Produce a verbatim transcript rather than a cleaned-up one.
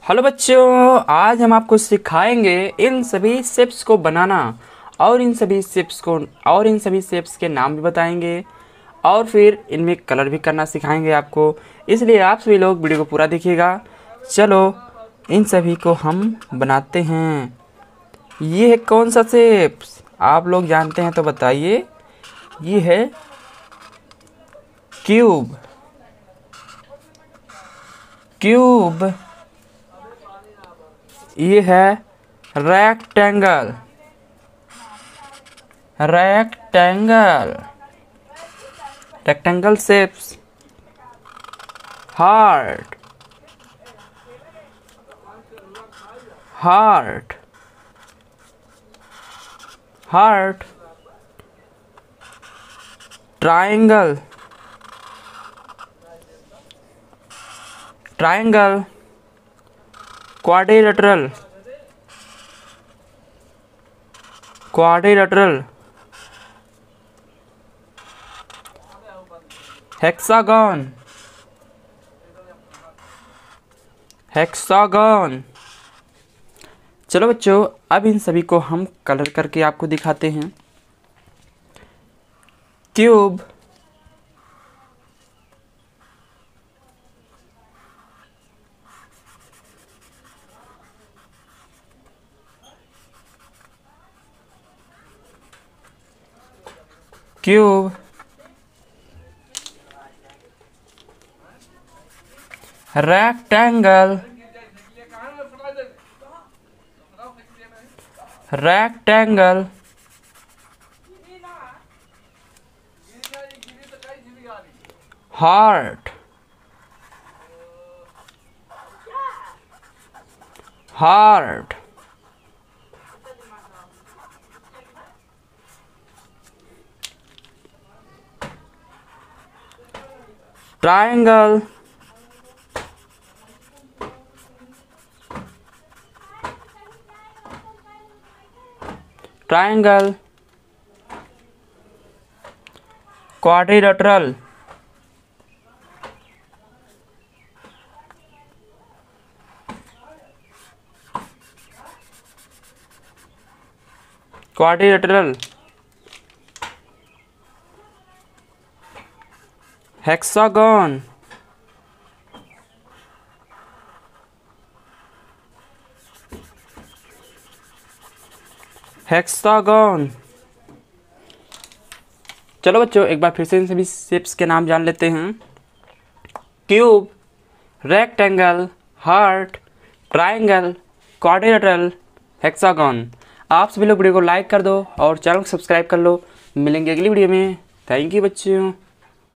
Hello बच्चों, आज हम आपको सिखाएंगे इन सभी शेप्स को बनाना और इन सभी शेप्स को और इन सभी शेप्स के नाम भी बताएंगे और फिर इनमें कलर भी करना सिखाएंगे आपको। इसलिए आप सभी लोग वीडियो को पूरा देखिएगा। चलो इन सभी को हम बनाते हैं। ये है कौन सा शेप्स आप लोग जानते हैं तो बताइए। ये है क्यूब। क्यूब। ये है rectangle. Rectangle rectangle shapes. Heart. Heart heart triangle. Triangle quadrilateral. Quadrilateral hexagon. Hexagon. चलो बच्चों, अब इन सभी को हम कलर करके आपको दिखाते हैं। Cube. Cube. Rectangle. Rectangle heart. Heart triangle. Triangle quadrilateral. Quadrilateral hexagon. Hexagon. चलो बच्चों, एक बार फिर से इन सभी शेप्स के नाम जान लेते हैं। Cube, rectangle, heart, triangle, quadrilateral, hexagon. आप सभी लोग वीडियो को लाइक कर दो और चैनल को सब्सक्राइब कर लो। मिलेंगे अगली वीडियो में। थैंक यू बच्चों।